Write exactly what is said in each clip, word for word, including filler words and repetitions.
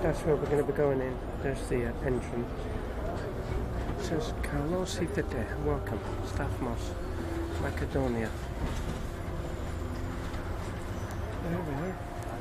that's where we're going to be going in. There's the uh, entrance. It says Carlos Ifite, welcome, Staphmos, Macedonia. There we are.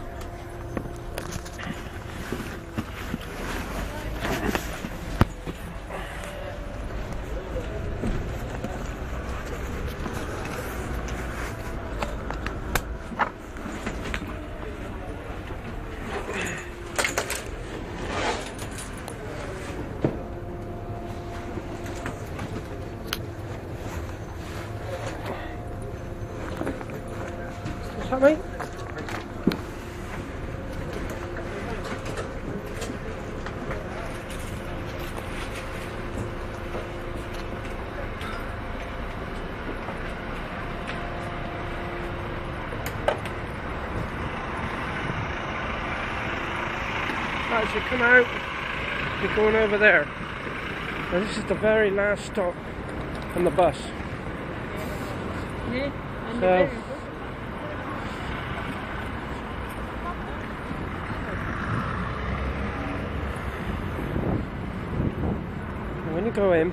What's that, mate? As you come out, you're going over there. Now this is the very last stop on the bus. Yeah, So, when you go in,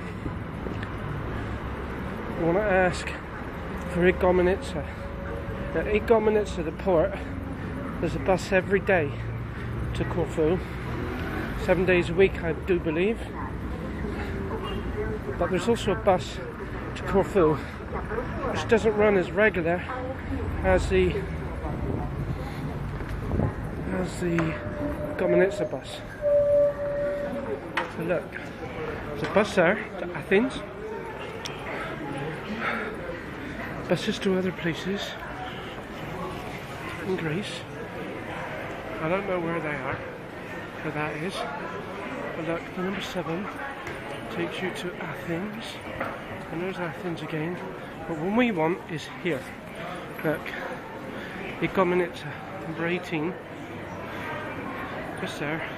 you want to ask for Igoumenitsa. Now Igoumenitsa, the port, there's a bus every day to Corfu, seven days a week I do believe, but there's also a bus to Corfu which doesn't run as regular as the as the Igoumenitsa bus. So look, there's a bus there to Athens, buses to other places in Greece. I don't know where they are, where that is, but look, the number seven takes you to Athens, and there's Athens again, but what we want is here. Look, Igoumenitsa, number eighteen, just there.